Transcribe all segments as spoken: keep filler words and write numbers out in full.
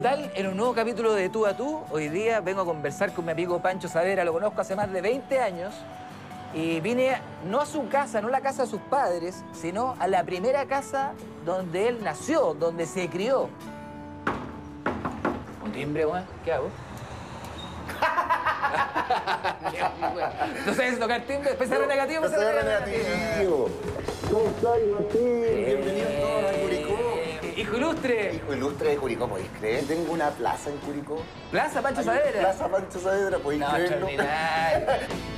tal en un nuevo capítulo de Tú a Tú. Hoy día vengo a conversar con mi amigo Pancho Saavedra, lo conozco hace más de veinte años. Y vine no a su casa, no a la casa de sus padres, sino a la primera casa donde él nació, donde se crió. Un timbre, weón. ¿Qué hago? ¿No sabes tocar timbre? P C R negativo, P C R negativo. ¿Cómo estás, Martín? Bienvenido a todos a Curicó. Hijo ilustre. Hijo ilustre de Curicó, ¿podéis creer? Tengo una plaza en Curicó. Plaza Pancho Hay Saavedra. Plaza Pancho Saavedra, ¿podéis No, creerlo? extraordinario.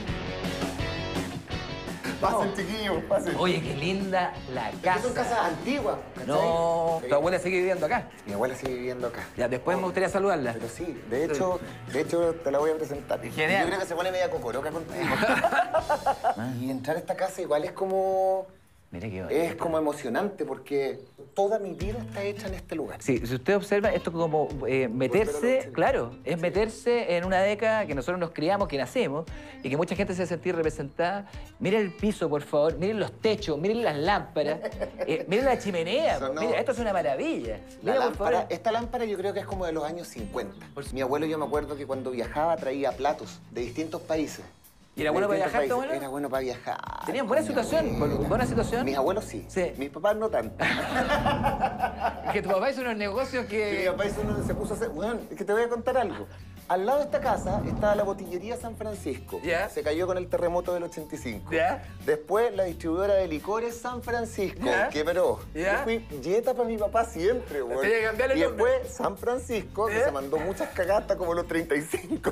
Pasen, chiquillos, pasen. Oye, qué linda la casa. Estas son casas antiguas, ¿cachai? No, Sí. tu abuela sigue viviendo acá. Mi abuela sigue viviendo acá. Ya, después me gustaría saludarla. Pero sí, de hecho, de hecho te la voy a presentar. Genial. Yo creo que se pone media cocoroca contigo. Y entrar a esta casa igual es como... Mira qué bonito. Es como emocionante porque toda mi vida está hecha en este lugar. Sí, si usted observa, esto es como eh, meterse, claro, es meterse en una década que nosotros nos criamos, que nacemos, y que mucha gente se va a sentir representada. Miren el piso, por favor, miren los techos, miren las lámparas, eh, miren la chimenea. Eso no. Mira, esto es una maravilla. La Mira, por lámpara, favor. esta lámpara yo creo que es como de los años cincuenta. Mi abuelo, yo me acuerdo que cuando viajaba traía platos de distintos países. ¿Y era bueno De para distintos viajar, tu países. abuelo? Era bueno para viajar. ¿Tenían buena con mi situación? abuela. ¿Buena situación? Mis abuelos sí. Sí. Mis papás no tanto. Es que tu papá hizo unos negocios Mi que... papá hizo uno, se puso a hacer... Bueno, es que te voy a contar algo. Al lado de esta casa estaba la botillería San Francisco. Ya. Se cayó con el terremoto del ochenta y cinco. Ya. Después la distribuidora de licores San Francisco. Ya. Quebró. Ya. Yo fui yeta para mi papá siempre, güey. Tenía que cambiarle el Y nombre. después San Francisco, que Ya. se mandó muchas cagadas hasta como los treinta y cinco.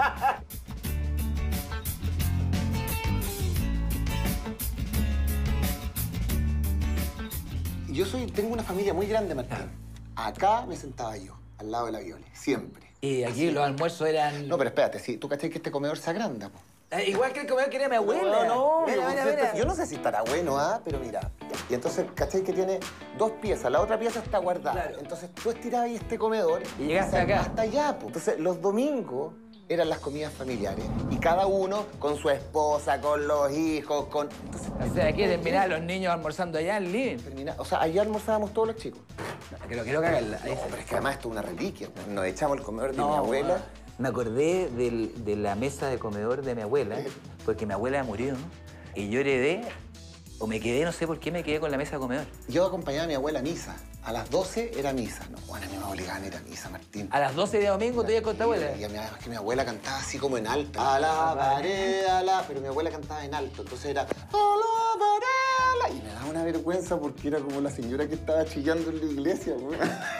Yo soy, tengo una familia muy grande, Martín. Acá me sentaba yo, al lado de la Viole, siempre. Y aquí los almuerzos eran... No, pero espérate, sí, tú cachai que este comedor se agranda, po. Eh, igual que el comedor que era mi abuela. No, no, Mira, yo, mira, yo- mira. yo no sé si estará bueno, ¿ah? Pero mira. Y entonces, ¿cachai? Que tiene dos piezas, la otra pieza está guardada. Claro. Entonces tú estirabas ahí este comedor Y llegaste sal- acá. hasta allá, po. Entonces los domingos eran las comidas familiares. Y cada uno con su esposa, con los hijos, con... Entonces, O sea, aquí terminaban los niños almorzando allá en el living. termina- O sea, allá almorzábamos todos los chicos. Que lo quiero cagarla. No, pero es que además esto es una reliquia. po. Nos echamos el comedor de No, mi abuela. Me acordé del- de la mesa de comedor de mi abuela, porque mi abuela murió, y yo heredé, o me quedé, no sé por qué me quedé con la mesa de comedor. Yo acompañaba a mi abuela a misa. A las doce era misa. No, bueno, a mí me obligaban a ir a misa, Martín. A las doce de domingo tú ibas con tu abuela. Y a mí, además que mi abuela cantaba así como en alto. Alabaré, ala. Pero mi abuela cantaba en alto. Entonces era alabaré, ala. Y me daba una vergüenza porque era como la señora que estaba chillando en la iglesia, güey.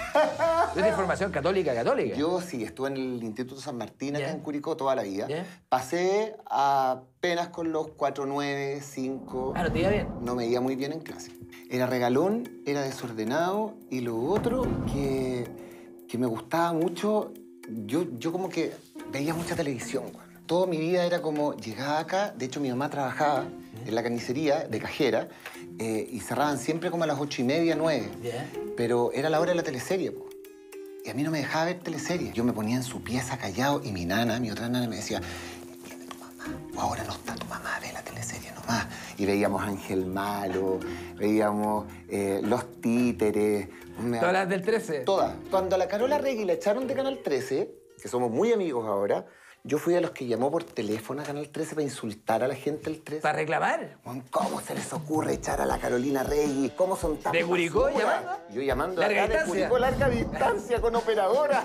Es de formación católica, católica. Yo sí, estuve en el Instituto San Martín acá Ya. en Curicó toda la vida. Ya. Pasé apenas con los cuatro, nueve, cinco. Ah, ¿no te iba bien? No me iba muy bien en clase. Era regalón, era desordenado y lo otro que, que me gustaba mucho, yo, yo como que veía mucha televisión. güey. Toda mi vida era como, llegaba acá, de hecho mi mamá trabajaba en la carnicería de cajera eh, y cerraban siempre como a las ocho y media, nueve. Ya. Pero era la hora de la teleserie, po. Y a mí no me dejaba ver teleserie. Yo me ponía en su pieza callado y mi nana, mi otra nana, me decía, viene tu mamá, o ahora no está tu mamá, ve la teleserie nomás. Y veíamos Ángel Malo, veíamos eh, Los Títeres. me- ¿Todas las del trece? Todas. Cuando a la Carola Regui la echaron de Canal trece, que somos muy amigos ahora, yo fui de los que llamó por teléfono a Canal trece para insultar a la gente del trece. ¿Para reclamar? Juan, ¿cómo se les ocurre echar a la Carolina Regui? ¿Cómo son tan ¿De Curicó basuras? llamando? Yo llamando ¿Larga acá de distancia? Curicó, larga distancia, con operadora.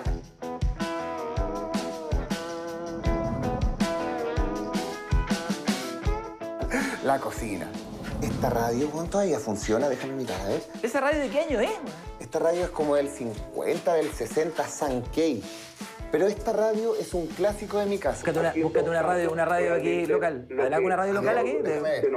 La cocina. Esta radio, Juan, todavía funciona, déjame mirar, a ver. ¿Esa radio de qué año es? Esta radio es como del cincuenta, del sesenta, Sankey. Pero esta radio es un clásico de mi casa. Búscate una, búscate una radio, una radio aquí local. ¿Habrá alguna radio local aquí? Déjame ver.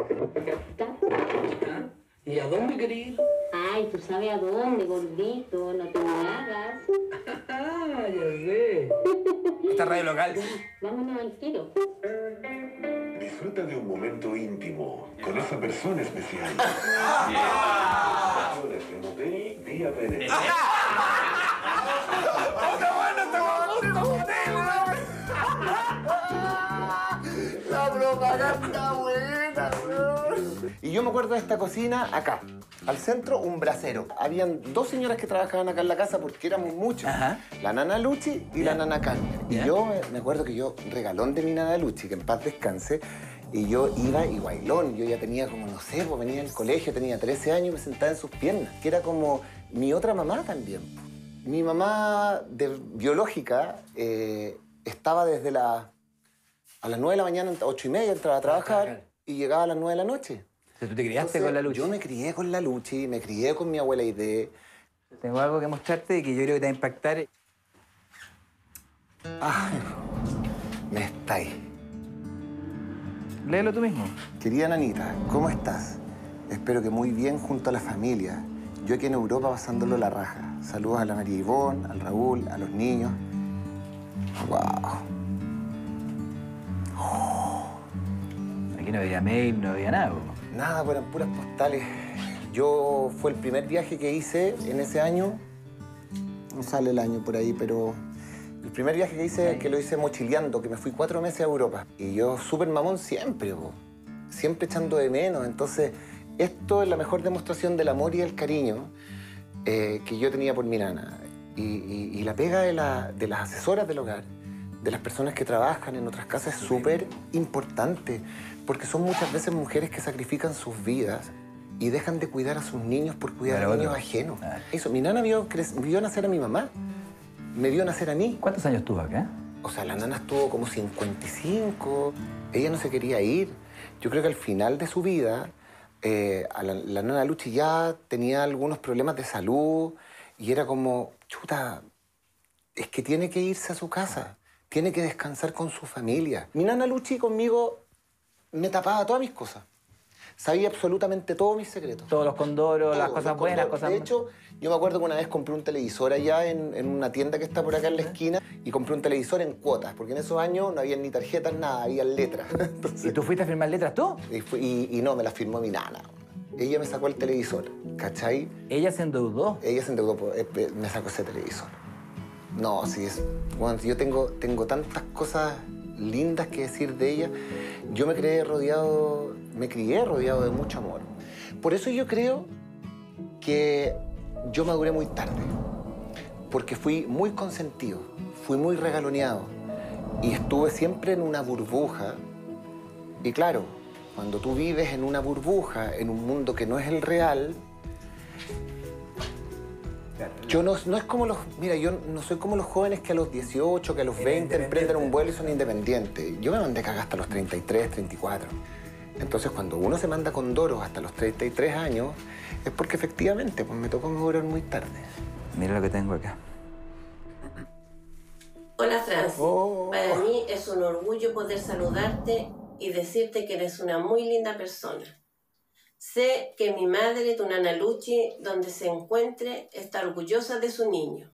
¿Y a dónde querés ir? Ay, tú sabes a dónde, gordito, no te me hagas. Ah, ya sé. Esta radio local. Vámonos al tiro. Disfruta de un momento íntimo con esa persona especial. Vacaciones en hotel Vía Pérez. La propaganda buena, weón. Y Y yo me acuerdo de esta cocina acá. Al centro, un brasero. Habían dos señoras que trabajaban acá en la casa porque éramos muchos. Ajá. La nana Luchi y Ya. la nana Carmen. Y Ya. yo eh, me acuerdo que yo, regalón de mi nana Luchi, que en paz descanse, y yo iba y bailón. Yo ya tenía como, no sé, pues venía del colegio, tenía trece años y me sentaba en sus piernas, que era como mi otra mamá también. Mi mamá de biológica eh, estaba desde la, a las nueve de la mañana, ocho y media, entraba a trabajar y llegaba a las nueve de la noche. O sea, tú te criaste Entonces, con la Luchi. Yo me crié con la Luchi, me crié con mi abuela Aide. Tengo algo que mostrarte y que yo creo que te va a impactar. Ay, me estáis. Léelo tú mismo. Querida Nanita, ¿cómo estás? Espero que muy bien junto a la familia. Yo aquí en Europa pasándolo la raja. Saludos a la María Ivonne, al Raúl, a los niños. ¡Wow! Aquí no había mail, no había nada. po. Nada, pues eran puras postales. Yo fue el primer viaje que hice en ese año. No sale el año por ahí, pero el primer viaje que hice, que lo hice mochileando, que me fui cuatro meses a Europa. Y yo súper mamón siempre, po. Siempre echando de menos. Entonces, esto es la mejor demostración del amor y el cariño eh, que yo tenía por mi nana. Y, y- y la pega de, la- de las asesoras del hogar, de las personas que trabajan en otras casas, es súper importante. Porque son muchas veces mujeres que sacrifican sus vidas y dejan de cuidar a sus niños por cuidar Para a niños otro. ajenos. Ah. Eso, mi nana vio, cre- vio nacer a mi mamá, me vio nacer a mí. ¿Cuántos años tuvo acá? O sea, la nana estuvo como cincuenta y cinco, ella no se quería ir. Yo creo que al final de su vida, eh, a la, la nana Luchi ya tenía algunos problemas de salud y era como, chuta, es que tiene que irse a su casa, tiene que descansar con su familia. Mi nana Luchi conmigo me tapaba todas mis cosas. Sabía absolutamente todos mis secretos. Todos los condoros, las Todo, cosas los buenas, condoros. cosas... De hecho, yo me acuerdo que una vez compré un televisor allá en, en una tienda que está por acá en la esquina y compré un televisor en cuotas, porque en esos años no había ni tarjetas, nada, había letras. Entonces, ¿Y tú fuiste a firmar letras tú? y, fue- y- y no, me la firmó mi nana. Ella me sacó el televisor, ¿cachai? Ella se endeudó. Ella se endeudó, por- eh, eh, me sacó ese televisor. No, sí, es... Bueno, yo tengo, tengo tantas cosas lindas que decir de ella. Yo me creé rodeado, me crié rodeado de mucho amor. Por eso yo creo que yo maduré muy tarde, porque fui muy consentido, fui muy regaloneado y estuve siempre en una burbuja. Y claro, cuando tú vives en una burbuja, en un mundo que no es el real, yo no, no es como los... Mira, yo no soy como los jóvenes que a los dieciocho, que a los veinte emprenden un vuelo y son independientes. Yo me mandé cagar hasta los treinta y tres, treinta y cuatro. Entonces, cuando uno se manda con doros hasta los treinta y tres años, es porque efectivamente pues, me tocó madurar muy tarde. Mira lo que tengo acá. Hola Francis, Oh. para mí es un orgullo poder saludarte y decirte que eres una muy linda persona. Sé que mi madre, tu nana Luchi, donde se encuentre, está orgullosa de su niño.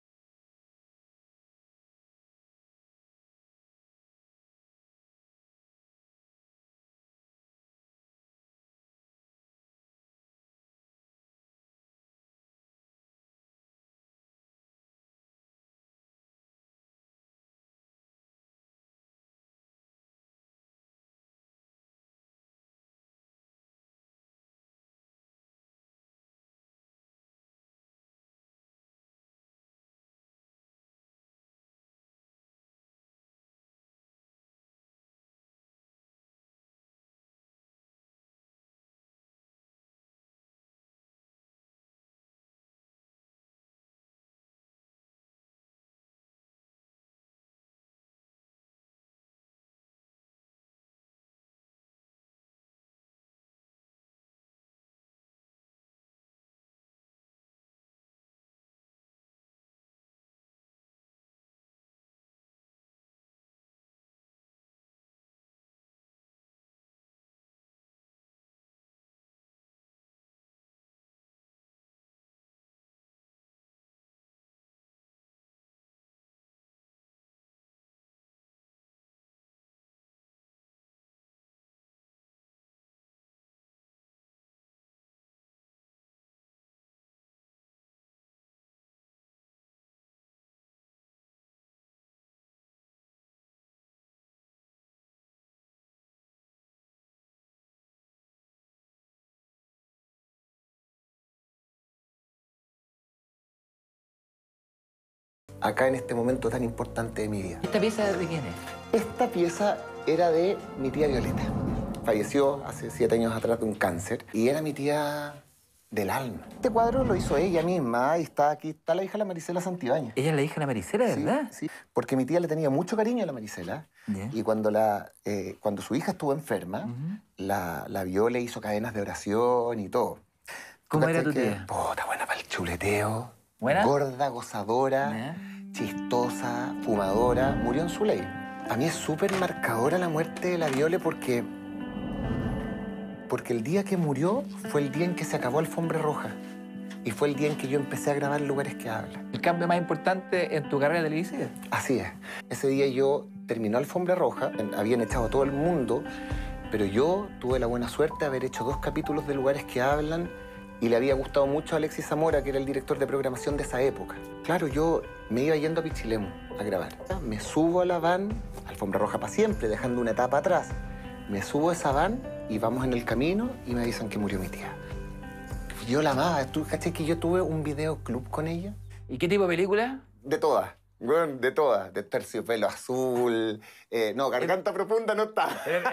acá en este momento tan importante de mi vida. ¿Esta pieza de quién es? Esta pieza era de mi tía Violeta. Falleció hace siete años atrás de un cáncer y era mi tía del alma. Este cuadro lo hizo ella misma y está aquí, está la hija de la Marisela Santibáñez. Ella es la hija de la Maricela, ¿verdad? Sí, sí, porque mi tía le tenía mucho cariño a la Marisela. Yeah. Y cuando, la, eh, cuando su hija estuvo enferma, uh-huh. la, la vio, le hizo cadenas de oración y todo. ¿Cómo era tu que, tía? Puta, buena para el chuleteo. ¿Buena? Gorda, gozadora, yeah. chistosa, fumadora. Murió en su ley. A mí es súper marcadora la muerte de la Viole porque... Porque el día que murió fue el día en que se acabó Alfombra Roja. Y fue el día en que yo empecé a grabar Lugares que Hablan. ¿El cambio más importante en tu carrera televisiva? Así es. Ese día yo terminó Alfombra Roja, habían echado a todo el mundo, pero yo tuve la buena suerte de haber hecho dos capítulos de Lugares que Hablan y le había gustado mucho a Alexis Zamora, que era el director de programación de esa época. Claro, yo me iba yendo a Pichilemu a grabar. Me subo a la van, Alfombra Roja para siempre, dejando una etapa atrás. Me subo a esa van y vamos en el camino y me avisan que murió mi tía. Yo la amaba. ¿Tú caché que yo tuve un videoclub con ella? ¿Y qué tipo de película? De todas. Bueno, de todas. De Terciopelo Azul. Eh, no, Garganta es... Profunda no está. Es, es,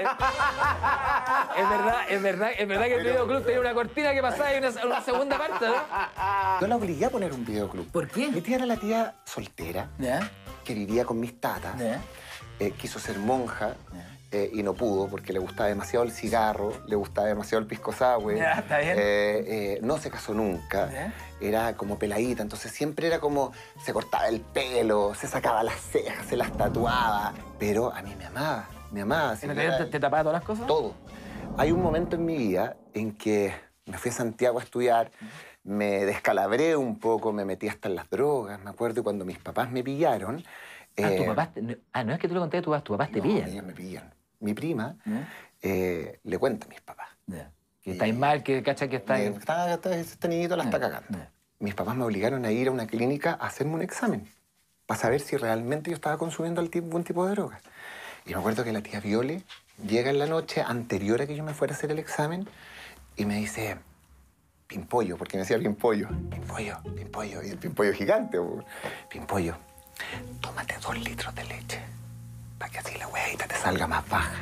es verdad, es verdad, es verdad que el Pero... videoclub tenía una cortina que pasaba y una, una segunda parte, ¿no? Yo la obligué a poner un videoclub. ¿Por qué? Mi tía era la tía soltera, ¿Ya? Que vivía con mis tatas. ¿Ya? Eh, quiso ser monja. ¿Ya? Eh, y no pudo porque le gustaba demasiado el cigarro, le gustaba demasiado el pisco sour. Ya, está bien. Eh, eh, no se casó nunca. ¿Ya? Era como peladita, entonces siempre era como... Se cortaba el pelo, se sacaba las cejas, se las tatuaba. Pero a mí me amaba, me amaba. ¿En realidad te, te tapaba todas las cosas? Todo. Hay un momento en mi vida en que me fui a Santiago a estudiar, me descalabré un poco, me metí hasta en las drogas. Me acuerdo cuando mis papás me pillaron. Ah, eh, ¿tu papás te, ah, no es que tú lo contaste, tus papás te no, pillan. ellos me pillan. Mi prima ¿Eh? eh, le cuenta a mis papás. Yeah. Que estáis mal, que cacha que estáis... Está, está, este niñito la está cagando. Yeah. Mis papás me obligaron a ir a una clínica a hacerme un examen para saber si realmente yo estaba consumiendo algún tipo de droga. Y me acuerdo que la tía Viole llega en la noche anterior a que yo me fuera a hacer el examen y me dice, Pimpollo, porque me decía Pimpollo. Pimpollo, Pimpollo, y el Pimpollo gigante. Pimpollo, tómate dos litros de leche. Para que así la huevita te salga más baja.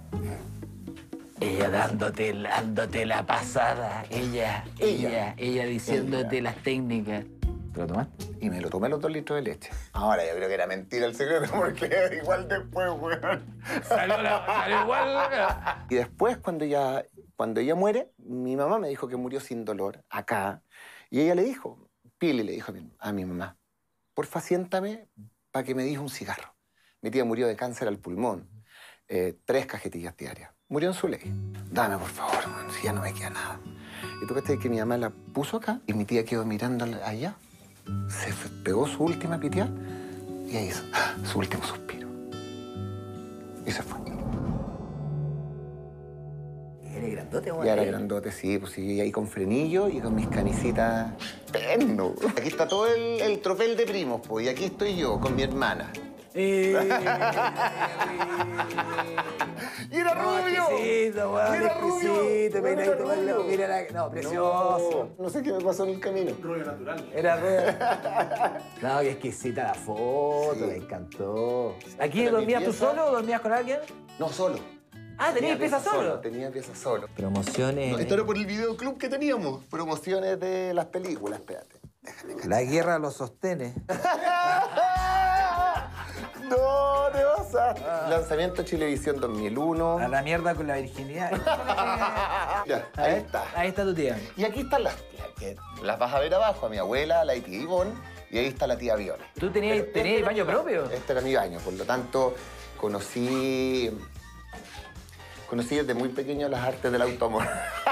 Ella dándote, dándote la pasada. Ella, ella, ella, ella diciéndote ella. Las técnicas. ¿Te lo tomaste? Y me lo tomé los dos litros de leche. Ahora yo creo que era mentira el secreto porque igual después, weón. Salió, la, salió igual. Y después, cuando ella, cuando ella muere, mi mamá me dijo que murió sin dolor, acá. Y ella le dijo, Pili le dijo a mi, a mi mamá, porfa, siéntame para que me diga un cigarro. Mi tía murió de cáncer al pulmón, eh, tres cajetillas diarias. Murió en su ley. Dame, por favor, man, si ya no me queda nada. Y tú crees que mi mamá la puso acá y mi tía quedó mirando allá. Se pegó su última piteada y ahí hizo su último suspiro. Y se fue. ¿Eres grandote, güey? Ya era grandote, sí, pues sí, ahí con frenillo y con mis canisitas. ¡Perno! Aquí está todo el, el tropel de primos, pues, y aquí estoy yo con mi hermana. Eh, ¡Y era no, rubio! Exquisito, weón, ¡Era exquisito, rubio! mira, Rubio. mira la... No, precioso. No, no sé qué me pasó en el camino. Rubio natural. Era rubio. No, qué exquisita la foto, Sí. me encantó. ¿Aquí Era mi dormías tú pieza. solo o dormías con alguien? No, solo. Ah, ¿tenías pieza solo? Tenía pieza solo. Promociones... No, esto era por el videoclub que teníamos. Promociones de las películas, espérate. Déjame La guerra lo sostiene. No, te vas a... Lanzamiento Chilevisión dos mil uno. A la mierda con la virginidad. Ya, ahí está. Ahí está tu tía. Y aquí están las tías, que las vas a ver abajo, a mi abuela, la tía Ivonne, y ahí está la tía Viola. ¿Tú tenías, tenías baño propio? Este era mi baño, por lo tanto, conocí... Conocí desde muy pequeño las artes del automóvil.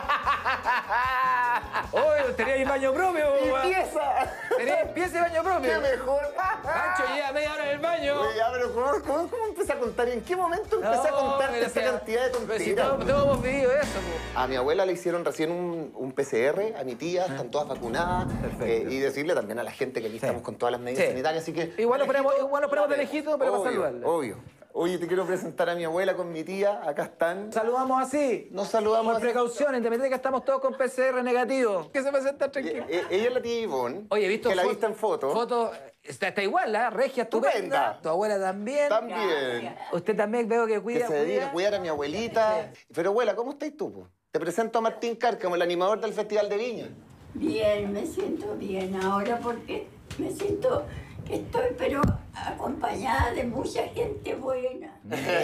¡Oh, tenías baño propio! ¡Mi pieza! ¿Tenías pieza y baño propio? ¡Qué mejor! Pancho, lleva media hora en el baño. Oye, ya, pero ¿cómo, cómo, cómo empecé a contar? ¿En qué momento empecé a contarte pero esa si- cantidad de pero si tonterías? todos, todos hemos vivido eso, po. A mi abuela le hicieron recién un, un P C R, a mi tía, están todas vacunadas. Perfecto. eh, y decirle también a la gente que aquí Sí. estamos con todas las medidas Sí. sanitarias, así que... Igual nos ponemos- lejito, igual nos ponemos de lejito, pero para obvio, saludarle. Obvio. Oye, te quiero presentar a mi abuela con mi tía. Acá están. Saludamos así. Nos saludamos Con así. precaución, independientemente de que estamos todos con P C R negativo. Que se presenta tranquilo. Eh, eh, ella es la tía Ivonne. Oye, he visto que la fo- viste en foto. Foto, está, está igual, ¿la? Regia, estupenda. Estupenda. Tu abuela también. También. Usted también veo que Que cuida. se dedica cuida. a cuidar a mi abuelita. Pero abuela, ¿cómo estás tú? Po? Te presento a Martín Cárcamo, el animador del Festival de Viña. Bien, me siento bien ahora porque me siento que estoy, pero acompañada de mucha gente buena.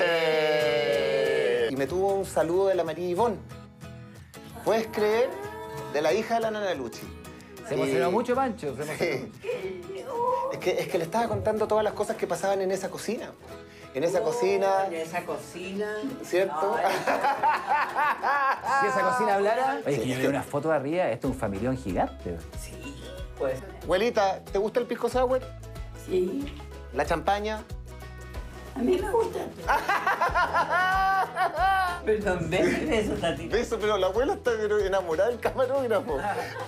Y me tuvo un saludo de la María Ivonne. ¿Puedes creer? De la hija de la Nana Luchi. Se emocionó Y- mucho, Pancho. Se emocionó. Sí. Es que, es que le estaba contando todas las cosas que pasaban en esa cocina. En esa cocina, En esa cocina. ¿cierto? Si esa cocina hablara. Oye, es que yo veo una foto de arriba, esto es un familión gigante. Sí, pues. Abuelita, ¿te gusta el pisco sour? Sí, ¿La champaña? a mí me gusta. Perdón, ves eso, Tati. Beso, pero la abuela está pero enamorada del camarógrafo.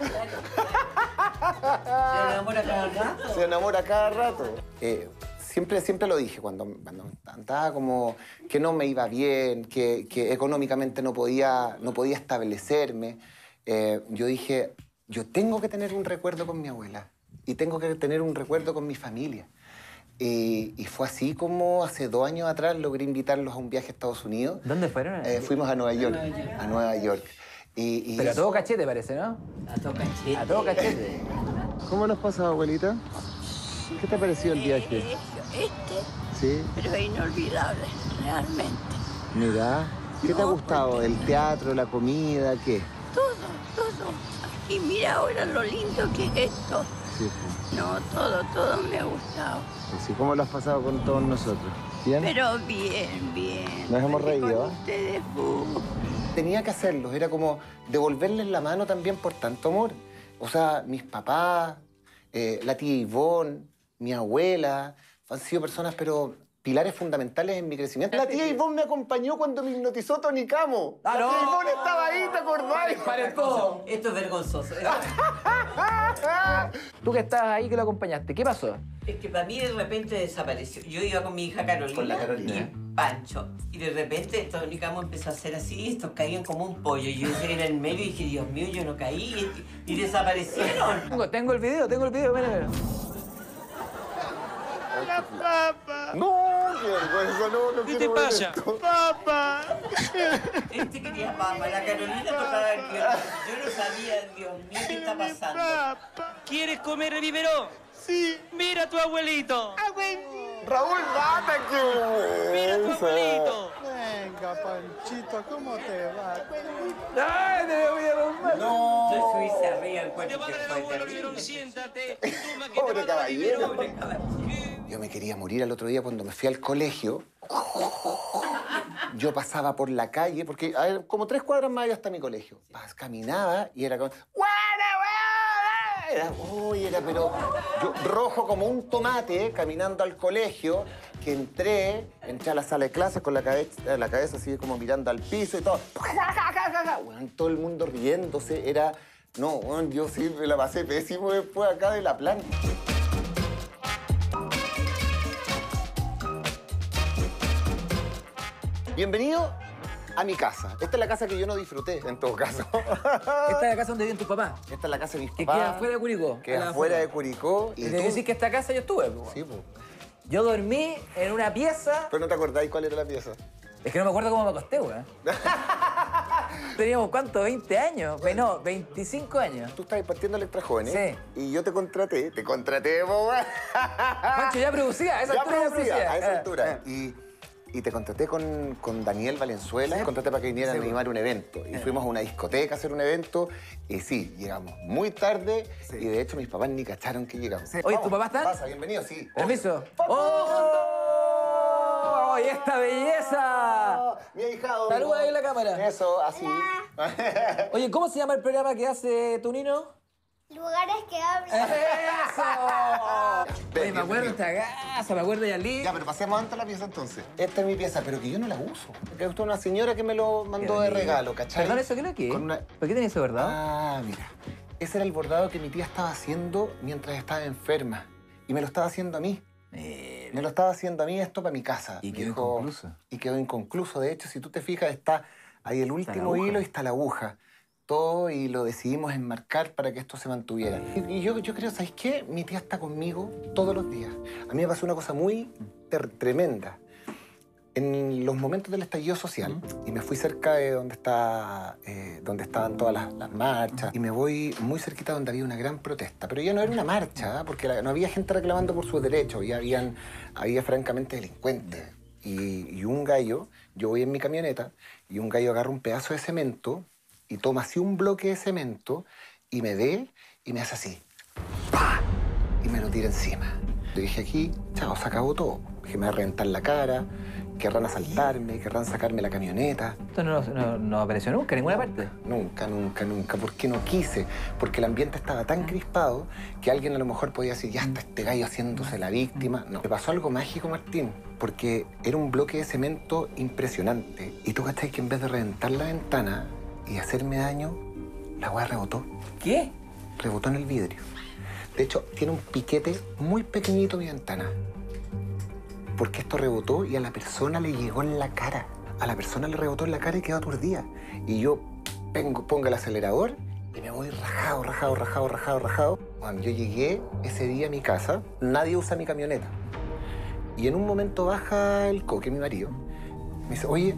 Se enamora cada rato. Se enamora cada rato. Eh, siempre, siempre lo dije cuando, cuando andaba como que no me iba bien, que, que económicamente no podía, no podía establecerme. Eh, yo dije, yo tengo que tener un recuerdo con mi abuela y tengo que tener un recuerdo con mi familia. Y, y fue así como hace dos años atrás logré invitarlos a un viaje a Estados Unidos. ¿Dónde fueron? Eh, fuimos a Nueva York. A Nueva York. Y, y Pero a eso- todo cachete parece, ¿no? A todo cachete. A todo cachete. ¿Cómo nos pasó, abuelita? ¿Qué te pareció el viaje? Este, Sí. pero es inolvidable, realmente. Mira, ¿qué te ha gustado? ¿El teatro, la comida, qué? Todo, todo. Y mira ahora lo lindo que es esto. Sí, No, todo, todo me ha gustado. sí. ¿Cómo lo has pasado con todos nosotros? ¿Bien? Pero bien, bien. Nos hemos Porque reído, con ¿eh? ustedes, uh, Tenía que hacerlo, era como devolverles la mano también por tanto amor. O sea, mis papás, eh, la tía Ivonne, mi abuela, han sido personas, pero pilares fundamentales en mi crecimiento. La tía Ivonne me acompañó cuando me hipnotizó Tony Camo. ¡Ah, la no! tía Ivonne estaba ahí, ¿te acordás? Paren todo. Esto es vergonzoso. Tú que estás ahí, que lo acompañaste, ¿qué pasó? Es que para mí de repente desapareció. Yo iba con mi hija Carolina, Con la Carolina. y Pancho. Y de repente Tony Camo empezó a hacer así y estos caían como un pollo. Y yo era en el medio y dije, Dios mío, yo no caí. Y, y desaparecieron. Tengo, tengo el video, tengo el video, mira, mira. No, qué vergüenza, no, no ¿Qué quiero te ver pasa? esto. Este quería papa, la Carolina tocaba el violín. Yo no sabía, Dios mío, qué está pasando. ¿Quieres comer el biberón? Sí. Mira a tu abuelito. Raúl, mata, qué Mira a tu vergüenza. abuelito. Venga, Panchito, ¿cómo te va? ¡Ay, te voy a romper! Yo subirse arriba, Te encuentro va a que dar el fue abuelo biberón, terrible. siéntate. Toma que Pobre te va a dar el caballero. biberón. Yo me quería morir el otro día cuando me fui al colegio. Yo pasaba por la calle, porque a ver, como tres cuadras más allá está mi colegio. Pas- Caminaba y era como... ¡Buena, buena! Era, uy, era pero yo, rojo como un tomate, caminando al colegio, que entré, entré a la sala de clases con la cabeza, la cabeza así como mirando al piso y todo. Bueno, todo el mundo riéndose, era... No, bueno, yo sí me la pasé pésimo después acá de la planta. Bienvenido a mi casa. Esta es la casa que yo no disfruté, en todo caso. Esta es la casa donde viven tus papás. Esta es la casa de mis Que papás. queda fuera de Curicó. Queda Queda fuera afuera. de Curicó. Y Y te tú- decís que esta casa yo estuve. po. Sí, pues. Yo dormí en una pieza. Pero no te acordáis cuál era la pieza. Es que no me acuerdo cómo me acosté, weón. Teníamos, ¿cuánto? ¿veinte años? Ve- No, veinticinco años. Tú estabas partiendo Electra Jóvenes. Sí. Y yo te contraté. Te contraté, po, weón. Pancho ya producía, a esa Ya altura ya producía, producía. a esa Ah, altura. ah. Y, y te contraté con, con Daniel Valenzuela. Te contraté para que vinieran Sí, a animar un evento. Y fuimos a una discoteca a hacer un evento. Y sí, llegamos muy tarde. Sí. Y de hecho mis papás ni cacharon que llegamos. Oye, ¿tu papá está? Pasa, bienvenido, sí. Permiso. ¡Oh! ¡Y esta belleza! Mi ahijado. Saluda ahí en la cámara. Eso, así. Oye, ¿cómo se llama el programa que hace tu Nino? Lugares que hablan. ¡Eso! Oye, me acuerdo de esta casa, me acuerdo de Yalí. Ya, pero pasemos antes a la pieza entonces. Esta es mi pieza, pero que yo no la uso. Porque es una señora que me lo mandó de regalo, ¿cachai? Perdón, ¿eso qué es lo que es? Con una- ¿Por qué tenés ese verdad? Ah, mira. Ese era el bordado que mi tía estaba haciendo mientras estaba enferma. Y me lo estaba haciendo a mí. Mira. Me lo estaba haciendo a mí esto para mi casa. Y quedó Dijo, inconcluso. Y quedó inconcluso. De hecho, si tú te fijas, está ahí el último hilo y está la aguja. Todo y lo decidimos enmarcar para que esto se mantuviera. Y, y yo, yo creo, ¿sabes qué? Mi tía está conmigo todos los días. A mí me pasó una cosa muy tremenda. En los momentos del estallido social, uh-huh. y me fui cerca de donde, está, eh, donde estaban todas las, las marchas, uh-huh. y me voy muy cerquita donde había una gran protesta. Pero ya no era una marcha, ¿eh? Porque la, no había gente reclamando por sus derechos, ya habían, había francamente delincuentes. Y, y un gallo, yo voy en mi camioneta, y un gallo agarra un pedazo de cemento, y toma así un bloque de cemento, y me ve, y me hace así. ¡Pah! Y me lo tira encima. Le dije aquí, chao, se acabó todo. Que me va a reventar la cara, querrán asaltarme, querrán sacarme la camioneta. Esto no, no, no apareció nunca en ninguna parte. Nunca, nunca, nunca. Porque no quise. Porque el ambiente estaba tan crispado que alguien a lo mejor podía decir, ya está este gallo haciéndose la víctima. No. Me pasó algo mágico, Martín, porque era un bloque de cemento impresionante. Y tú cachai que en vez de reventar la ventana y hacerme daño, la weá rebotó. ¿Qué? Rebotó en el vidrio. De hecho, tiene un piquete muy pequeñito mi ventana. Porque esto rebotó y a la persona le llegó en la cara. A la persona le rebotó en la cara y quedó aturdida. Y yo pongo, pongo el acelerador y me voy rajado, rajado, rajado, rajado, rajado. Cuando yo llegué ese día a mi casa, nadie usa mi camioneta. Y en un momento baja el Coque, mi marido. Me dice, oye,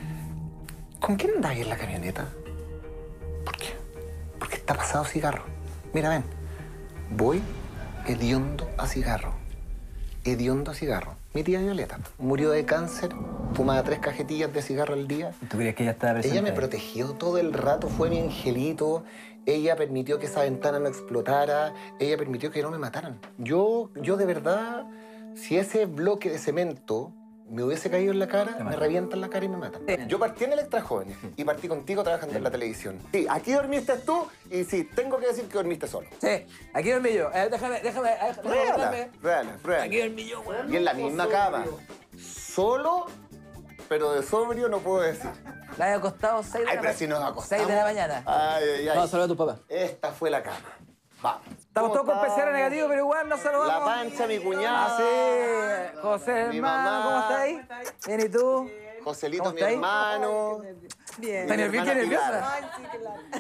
¿con quién andáis en la camioneta? ¿Por qué? Porque está pasado cigarro. Mira, ven. Voy hediondo a cigarro. Hediondo a cigarro. Mi tía Violeta murió de cáncer, fumaba tres cajetillas de cigarro al día. ¿Tú crees que ella estaba presente? Ella me protegió todo el rato, fue mi angelito. Ella permitió que esa ventana no explotara. Ella permitió que no me mataran. Yo, yo de verdad, si ese bloque de cemento me hubiese caído en la cara, me revientan la cara y me matan. Sí. Yo partí en el Extra Jóvenes y partí contigo trabajando en la televisión. Sí, aquí dormiste tú y sí, tengo que decir que dormiste solo. Sí, aquí dormí yo. Eh, déjame, déjame, déjame. Pruébala, pruébala, pruébala. Aquí dormí yo, weón. Y en la misma cama. Solo, pero de sobrio no puedo decir. La he acostado seis de la mañana. Ay, pero si nos acostamos. seis de la mañana. Ay, ay, ay. Vamos a saludar a tu papá. Esta fue la cama. Vamos. Estamos todos con P C R negativo, pero igual nos saludamos. La Pancha, mi cuñada. Ah, sí. José, mi hermano, mamá. ¿cómo estáis? Bien, ¿y tú? Joselito, mi hermano. Bien. ¿Estás nerviosa? nerviosa? Ay, sí,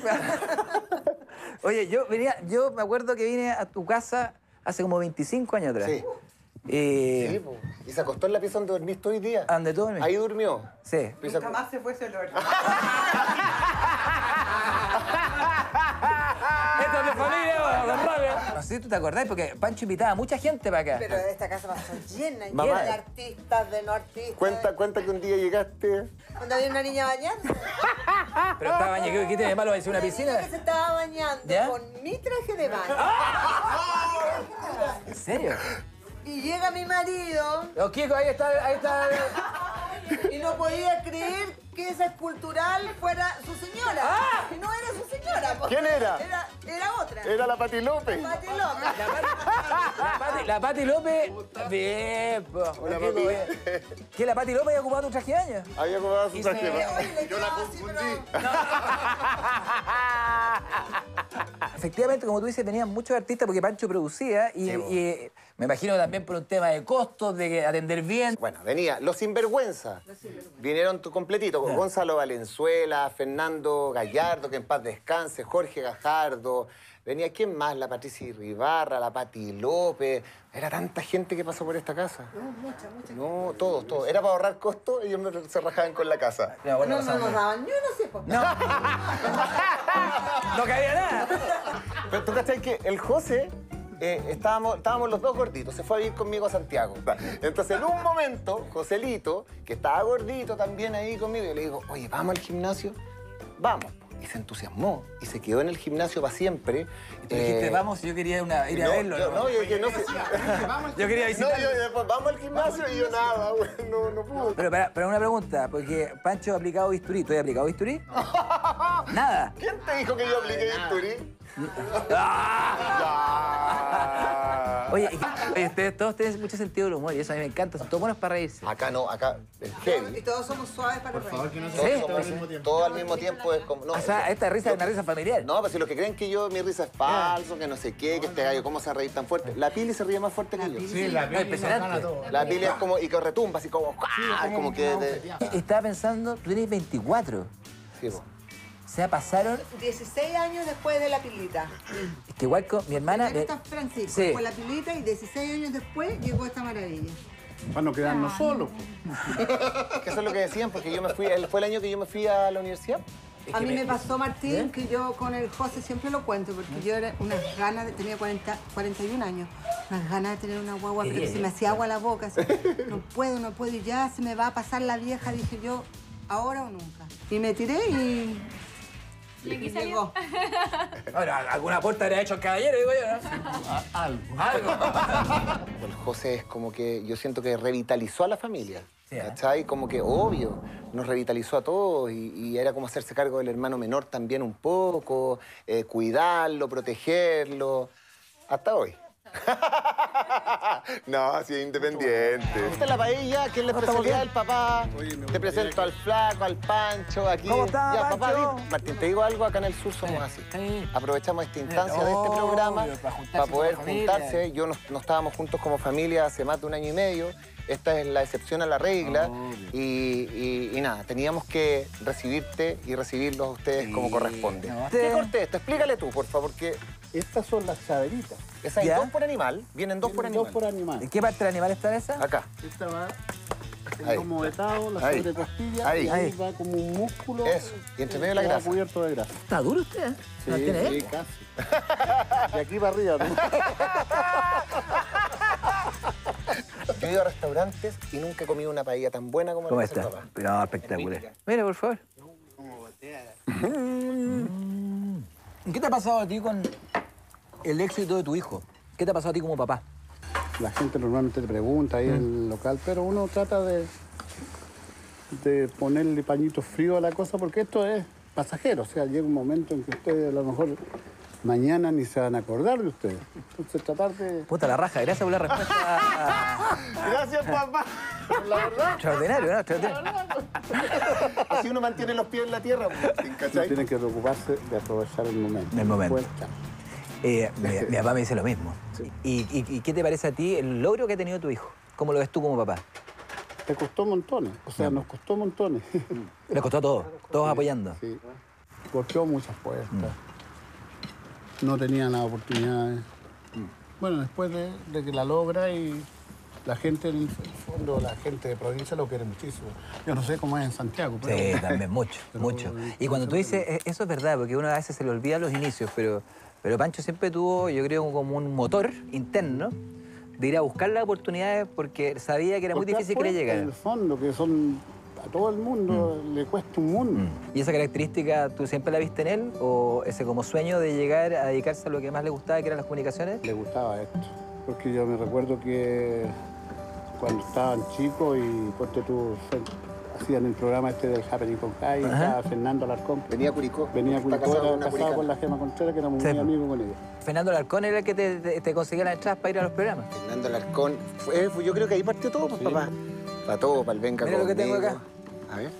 claro. Oye, yo venía, yo me acuerdo que vine a tu casa hace como veinticinco años atrás. Sí. Y... Sí, po. Y se acostó en la pieza donde dormiste hoy día. ¿Dónde tú dormís? Ahí durmió. Sí. Nunca más se fue ese olor. Esto es de familia, don Robert. No sé si tú te acordás, porque Pancho invitaba a mucha gente para acá. Pero esta casa pasó llena, Mamá. llena de artistas, de no artistas. Cuenta, cuenta que un día llegaste. Cuando había una niña bañando. Pero estaba bañando, ¿qué tiene de malo? ¿Va a decir una piscina? Niña que se estaba bañando ¿Ya? con mi traje de baño. ¿En serio? Y llega mi marido. Los Kiko, ahí está, ahí está. Y no podía creer que esa escultural fuera su señora. ¡Ah! Y no era su señora. porque ¿Quién era? Era, era otra. Era la Pati López. Pati López. La Pati, la Pati López. Bien, po. Hola, Los Kiko, papi. bien. ¿Qué, la Pati López había ocupado tu traje de baño? Había acomodado su Y traje. se- ¿no? Yo la confundí. Efectivamente, como tú dices, venían muchos artistas porque Pancho producía y, Sí, po. y me imagino también por un tema de costos, de atender bien. Bueno, venía Los Sinvergüenza. Vinieron tu- completito. Ya. Gonzalo Valenzuela, Fernando Gallardo, que en paz descanse, Jorge Gajardo. Venía, ¿quién más? La Patricia Irribarra, la Pati López. Era tanta gente que pasó por esta casa. No, mucha, mucha. No, todos, todos. Era para ahorrar costos, ellos me- se rajaban con la casa. Ya, bueno, No, no pasamos. nos daban ni una cepa. No. No cabía nada. Pero tú cachai que el José, eh, estábamos, estábamos los dos gorditos, se fue a vivir conmigo a Santiago. Entonces, en un momento, Joselito, que estaba gordito también ahí conmigo, yo le digo, oye, ¿vamos al gimnasio? Vamos. Y se entusiasmó y se quedó en el gimnasio para siempre. Y tú dijiste, Eh, vamos, yo quería una, ir a no, verlo. yo, no, yo dije, no sé. Yo quería No, visitarlo. yo después, vamos al gimnasio y yo nada, güey, no, no pude. Pero, para, pero una pregunta, porque Pancho ha aplicado bisturí. ¿Tú has aplicado bisturí? Nada. ¿Quién te dijo que yo apliqué bisturí? Ah. Ya. Oye, oye, ustedes todos tienen mucho sentido del humor y eso a mí me encanta. Son todos buenos para reírse. Acá no, acá es heavy. Y todos somos suaves para reír. Por favor, que no se rían todo al mismo tiempo. Todo al mismo tiempo es como... No, o sea, esta risa es una risa familiar. No, pues si los que creen que yo, mi risa es falso, que no sé qué, que este gallo, ¿cómo se va a reír tan fuerte? La Pili se ríe más fuerte que yo. Sí, la Pili nos gana todo. La Pili es como, y que retumba, así como... ¡ah! Como que... de- Estaba pensando, tú tienes veinticuatro. Sí, po. O sea, pasaron... dieciséis años después de la pilita. Es que igual con mi hermana... Acá está Francisco, Sí. con la pilita y dieciséis años después llegó esta maravilla. Para no quedarnos solos. Que eso es lo que decían, porque yo me fui... Fue el año que yo me fui a la universidad. A mí me pasó, Martín, que yo con el José siempre lo cuento, porque yo era unas ganas de... Tenía cuarenta, cuarenta y un años. Unas ganas de tener una guagua, pero se me hacía agua la boca. Así, no puedo, no puedo, y ya se me va a pasar la vieja, dije yo, ahora o nunca. Y me tiré y... Y aquí y salió. llegó. Bueno, alguna aporta habría hecho el caballero, digo yo, ¿no? Algo. Algo. El José es como que yo siento que revitalizó a la familia. Sí, ¿eh? ¿Cachai? Como que obvio, nos revitalizó a todos y, y era como hacerse cargo del hermano menor también un poco, eh, cuidarlo, protegerlo, hasta hoy. No, así es independiente. Esta es la paella, que es la especialidad del papá. Te presento al flaco, al Pancho, aquí. ¿Cómo está, ya, papá, Pancho? di- Martín, te digo algo, acá en el sur somos así. Sí. Aprovechamos esta instancia de este Obvio, programa para juntarse para poder como familia. juntarse. Yo no, no estábamos juntos como familia hace más de un año y medio. Esta es la excepción a la regla. Y, y- y nada, teníamos que recibirte y recibirlos a ustedes como corresponde. No. ¿Qué corte esto? Explícale tú, por favor, porque Estas son las chaveritas. esas hay ¿Ya? dos por animal. Vienen dos por Tienen animal. Dos por animal. ¿En qué parte del animal está esa? Acá. Esta va Ahí. como vetado, la Ahí. sobrecostilla, Ahí. y ahí Ahí. va como un músculo. Eso. Y entre medio la queda grasa. cubierto de grasa. Está duro usted, ¿eh? Sí, ¿No tiene sí, él? casi. De aquí para arriba, ¿no? Yo he ido a restaurantes y nunca he comido una paella tan buena como ¿Cómo la que hace está? el papá. No, espectacular. Mira, por favor. Mm. ¿Qué te ha pasado a ti con el éxito de tu hijo? ¿Qué te ha pasado a ti como papá? La gente normalmente te pregunta ahí en el local, pero uno trata de, de ponerle pañitos fríos a la cosa porque esto es pasajero. O sea, llega un momento en que ustedes a lo mejor mañana ni se van a acordar de ustedes. Entonces tratar de... Puta la raja, gracias por la respuesta. Gracias, papá. La verdad. Extraordinario, ¿no? Extraordinario. Así uno mantiene los pies en la tierra. No ¿Cachai? tienen que preocuparse de aprovechar el momento. El momento. Después, chao. Eh, mi, mi papá me dice lo mismo. Sí. ¿Y, y, y qué te parece a ti el logro que ha tenido tu hijo? ¿Cómo lo ves tú como papá? Te costó montones. O sea, nos costó montones. Le costó a todos, todos apoyando. Sí. Golpeó muchas puertas. No tenía las oportunidades. Bueno, después de, de que la logra y la gente, en el fondo, la gente de provincia lo quiere muchísimo. Yo no sé cómo es en Santiago, pero... Sí, también, mucho, pero- mucho. Y cuando tú dices, eh, eso es verdad, porque uno a veces se le olvida los inicios, pero, pero Pancho siempre tuvo, yo creo, como un motor interno de ir a buscar las oportunidades porque sabía que era muy Porque difícil que le afuera, En llegaran. el fondo, que son... A todo el mundo le cuesta un mundo. Mm. ¿Y esa característica tú siempre la viste en él? ¿O ese como sueño de llegar a dedicarse a lo que más le gustaba, que eran las comunicaciones? Le gustaba esto. Porque yo me recuerdo que cuando estaban chicos y ponte tú, hacían el programa este del Happening con Kai, Ajá. estaba Fernando Alarcón. Venía a Curicó. Venía a Está Curicó, casado era con una casado con curicana. la Gema Contreras, que éramos Sí, muy po. amigos con ella. Fernando Alarcón era el que te, te- te conseguía las entradas para ir a los programas. Fernando Alarcón. Fue, fue- yo creo que ahí partió todo, pues, Sí. papá. Para todo, para el venga Mira lo que tengo conmigo. acá. A ver.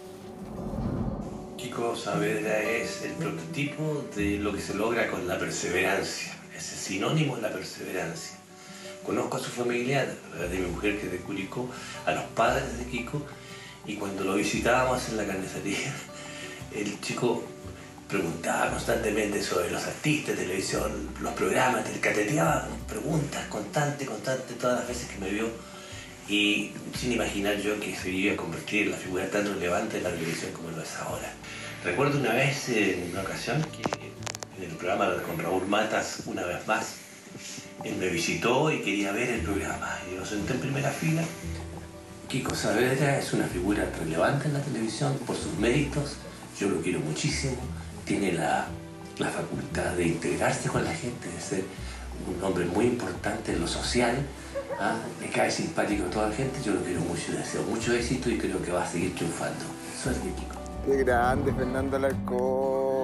Kiko Saavedra es el prototipo de lo que se logra con la perseverancia. Es el sinónimo de la perseverancia. Conozco a su familia, de mi mujer que es de Curicó, a los padres de Kiko, y cuando lo visitábamos en la carnicería, el chico preguntaba constantemente sobre los artistas de televisión, los programas, te cateteaba con preguntas constantes, constantes, todas las veces que me vio, y sin imaginar yo que se iba a convertir en la figura tan relevante de la televisión como lo es ahora. Recuerdo una vez, en una ocasión, que en el programa con Raúl Matas, una vez más, él me visitó y quería ver el programa. Y yo senté en primera fila. Kiko Saavedra es una figura relevante en la televisión por sus méritos. Yo lo quiero muchísimo. Tiene la, la facultad de integrarse con la gente, de ser un hombre muy importante en lo social. ¿Ah? Me cae simpático a toda la gente. Yo lo quiero mucho, deseo mucho éxito y creo que va a seguir triunfando. Suerte, Kiko. Qué grande, Fernando Alarcón.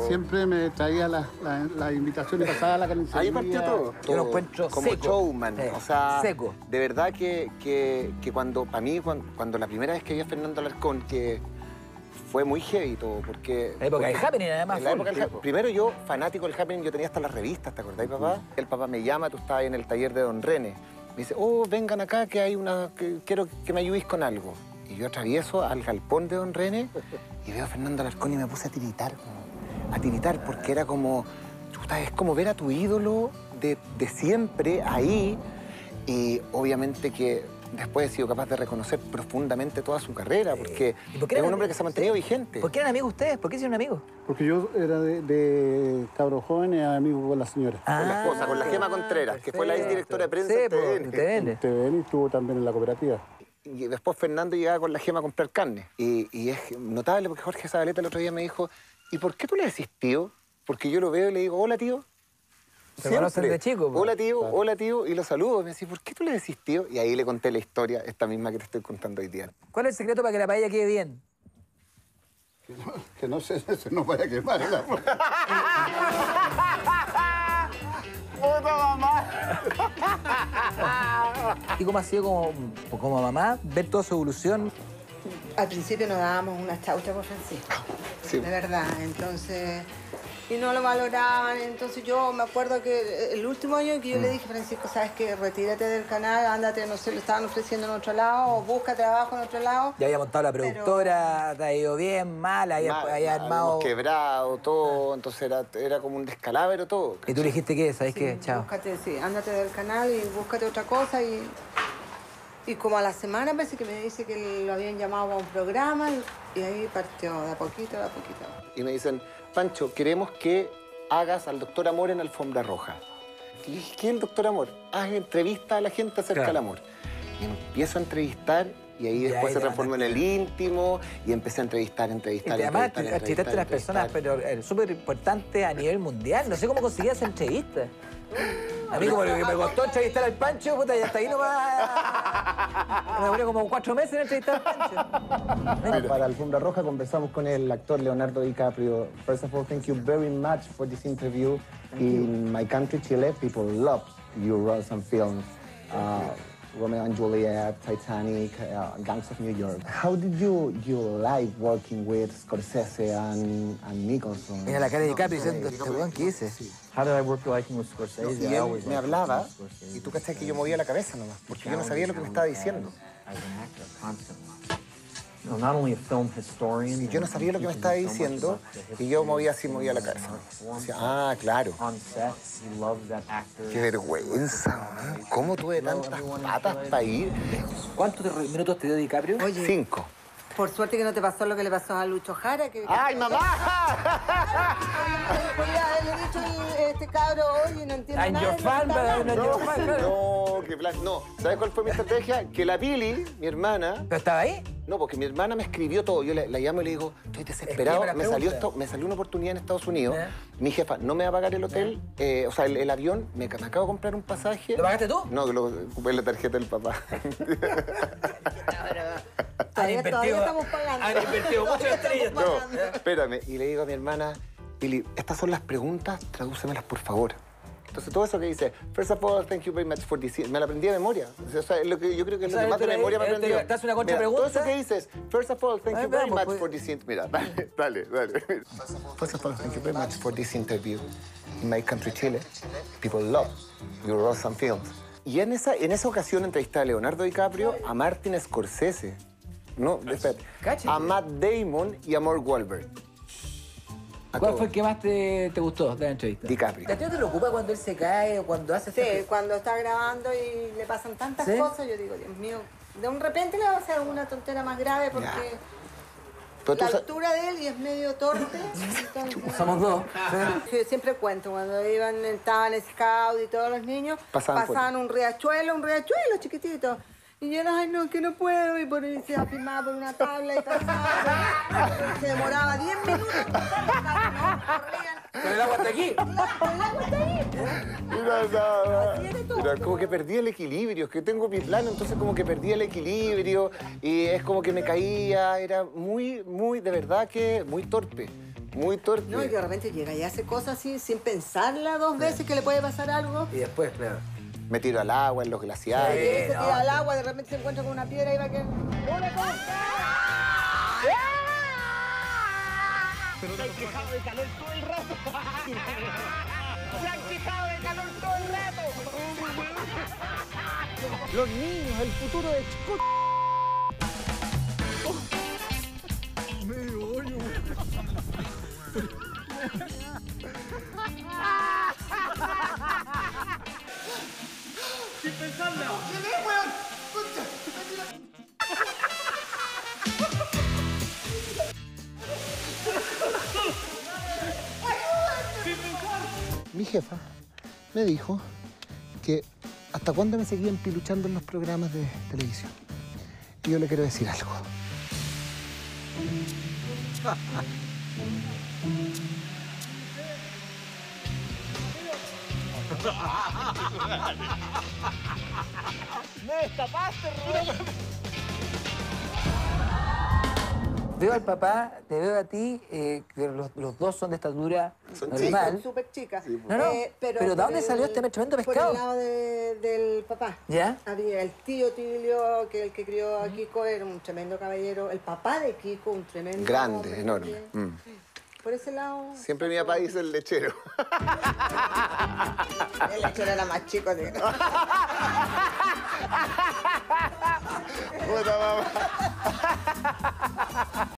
siempre me traía las la, la invitaciones pasadas a la carnicería. Ahí partió todo. Yo lo encuentro como seco. showman. Sí, O sea, seco. de verdad que, que, que cuando, para mí, cuando, cuando la primera vez que vi a Fernando Alarcón, que fue muy heavy todo, porque... La época del Happening, además. En la full. época del Happening. Primero yo, fanático del Happening, yo tenía hasta las revistas, ¿te acordás, papá? El papá me llama, tú estabas en el taller de Don René. Me dice, oh, vengan acá que hay una... que quiero que me ayudéis con algo. Y yo atravieso al galpón de Don René y veo a Fernando Alarcón y me puse a tiritar, a tiritar, porque era como... chuta, es como ver a tu ídolo de, de siempre ahí. Y obviamente que después he sido capaz de reconocer profundamente toda su carrera, porque ¿Y por qué es eran un hombre que se ha mantenido amigos? vigente. ¿Por qué eran amigos ustedes? ¿Por qué hicieron amigos? Porque yo era de, de cabro joven y amigo con la señora. Con la esposa, con la Gema Contreras, que fue la ex directora de prensa Sí, de po, T V N. T V N. T V N y estuvo también en la cooperativa. Y después Fernando llegaba con la Gema a comprar carne. Y, y es notable porque Jorge Zabaleta el otro día me dijo, ¿y por qué tú le decís tío? Porque yo lo veo y le digo, hola tío. Se conocen de chico, po. Hola tío, Claro. hola tío, y lo saludo. Y me decía, ¿por qué tú le decís tío? Y ahí le conté la historia, esta misma que te estoy contando hoy día. ¿Cuál es el secreto para que la paella quede bien? Que no, que no se, se nos vaya a quemar el arroz. ¡Puta mamá! ¿Y cómo ha sido como, como mamá ver toda su evolución? Al principio nos dábamos una chaucha por Francisco, Sí. de verdad, entonces... Y no lo valoraban, entonces yo me acuerdo que el último año que yo le dije, Francisco, ¿sabes qué? Retírate del canal, ándate, no sé, lo estaban ofreciendo en otro lado, o busca trabajo en otro lado. Ya había montado la productora, te ha ido bien, mal, había, Mal, había mal, armado... habíamos quebrado todo, entonces era, era como un descalabro todo. Y tú le dijiste que, ¿sabes Sí, qué? Chao. Búscate, sí, ándate del canal y búscate otra cosa y... Y como a la semana parece que me dice que lo habían llamado a un programa y, y ahí partió de a poquito, de a poquito. Y me dicen, Pancho, queremos que hagas al doctor Amor en Alfombra Roja. Y le dije, ¿qué es el doctor Amor? Haz entrevista a la gente acerca Claro. del amor. Y empiezo a entrevistar y ahí Y después ahí se te transformó en el íntimo y empecé a entrevistar, Y entrevistar, te- además, entrevistar, entrevistaste a las entrevistar, personas, pero eh, súper importante a nivel mundial. No sé cómo conseguías esa entrevista. A mí como lo que me costó entrevistar al Pancho, puta, y hasta ahí nomás... Me demoré como cuatro meses en entrevistar al Pancho. Para Alfombra Roja conversamos con el actor Leonardo DiCaprio. First of all, thank you very much for this interview. In my country, Chile, people love your roles and films. Uh, Romeo and Juliet, Titanic, uh, Gangs of New York. How did you you like working with Scorsese and, and Nicholson? Mira la cara de DiCaprio diciendo, este weón, ¿qué hice? How did I work working with Scorsese? Y I él always me liked hablaba working with Scorsese. y tú cachai que yo movía la cabeza nomás, porque yo no sabía lo que me estaba diciendo. As an actor, constantly. You know, not only a film historian, Y yo no sabía lo que me estaba diciendo y yo movía así, movía la cabeza. Decía, ah, claro. on set, he loved that actor. Qué vergüenza, man. ¿Cómo tuve tantas patas para ir? ¿Cuántos te- minutos te dio DiCaprio? Oye, Cinco. por suerte que no te pasó lo que le pasó a Lucho Jara, que... ¡Ay, mamá! Podría haberle dicho el- este cabro, oye, no entiendo I'm nada. your fan, but I'm not your fan. No, qué plan. No, ¿sabes cuál fue mi estrategia? Que la Pili, mi hermana... ¿Pero estaba ahí? No, porque mi hermana me escribió todo. Yo la, la llamo y le digo, estoy desesperado. Escribe la Me salió, pregunta. esto, me salió una oportunidad en Estados Unidos. ¿Eh? Mi jefa no me va a pagar el hotel, eh, o sea, el, el avión. Me, me acabo de comprar un pasaje. ¿Lo pagaste tú? No, lo ocupé en la tarjeta del papá. Todavía, todavía estamos pagando. Han invertido muchas estrellas. No, espérame. Y le digo a mi hermana, Pili, estas son las preguntas, tradúcemelas por favor. Entonces, todo eso que dice, first of all, thank you very much for this, me la aprendí de memoria. O sea, es lo que, yo creo que es O lo sea, que más de él te- memoria me él te- aprendió. te hace una Mira, contrapregunta. todo eso que dices, first of all, thank Ay, you very veamos, much pues. for this interview. Mira, dale, dale, dale. First of all, thank you very much for this interview. In my country, Chile, people love your roles and films. Y en esa, en esa ocasión entrevisté a Leonardo DiCaprio, a Martin Scorsese, no, espérate, Cáchate. a Matt Damon y a Mark Wahlberg. A ¿Cuál todos. fue el que más te, te gustó de la entrevista? DiCaprio. ¿A ti no te preocupa cuando él se cae o cuando hace Sí, estas- cuando está grabando y le pasan tantas ¿Sí? cosas, yo digo, Dios mío, de un repente le va a hacer alguna tontera más grave porque Pero tú la sa- altura de él y es medio torpe. entonces- Somos dos. Yo siempre cuento, cuando iban, estaban scout y todos los niños, Pasaban pasaban, por- un riachuelo, un riachuelo chiquitito. Y yo, ay, no, que no puedo. Y por ahí se afirmaba por una tabla y pasaba. Se demoraba diez minutos. Pero el agua está aquí. Mira, nada. Mira, como que perdí el equilibrio, es que tengo mi plano, entonces como que perdí el equilibrio y es como que me caía, era muy, muy, de verdad que muy torpe. Muy torpe. No, y que de repente llega y hace cosas así sin pensarla dos veces que le puede pasar algo. Y después, claro. Me tiro al agua, en los Y glaciares. se tira al agua, de repente se encuentra con una piedra y va que... ¡Una cosa! Se han quejado de calor todo el rato. Se han quejado de calor todo el rato. Los niños, el futuro de Chico. Medio hoyo. Sin pensarla. Mi jefa me dijo que hasta cuándo me seguían piluchando en los programas de televisión. Y yo le quiero decir algo. ¡Me destapaste, Rubén! Veo al papá, te veo a ti, eh, que los, los dos son de estatura Son normal. Son súper chicas. No, no, Eh, pero, por ¿de dónde el- salió este tremendo pescado? Por el lado de- del papá. ¿Ya? Había el tío Tilio, que el que crió a Kiko, era un tremendo caballero. El papá de Kiko, un tremendo Grande, hombre enorme. también. Mm. Por ese lado... Siempre mi papá dice el lechero. El lechero era más chico. ¿Sí? Puta mamá.